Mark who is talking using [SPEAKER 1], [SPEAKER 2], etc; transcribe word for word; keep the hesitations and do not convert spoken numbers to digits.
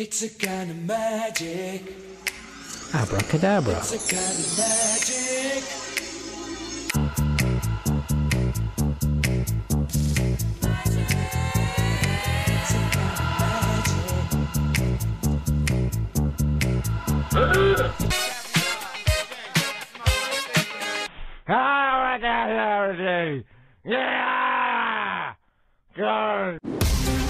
[SPEAKER 1] It's a kind of magic.
[SPEAKER 2] Abracadabra.
[SPEAKER 1] It's a kind of magic. It's a kind of
[SPEAKER 2] Abracadabra. Yeah! Go!